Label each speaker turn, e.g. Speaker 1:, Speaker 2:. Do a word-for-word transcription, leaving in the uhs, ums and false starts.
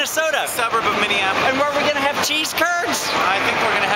Speaker 1: Minnesota?
Speaker 2: Suburb of Minneapolis.
Speaker 1: And where are we going to have cheese curds?
Speaker 2: I think we're going to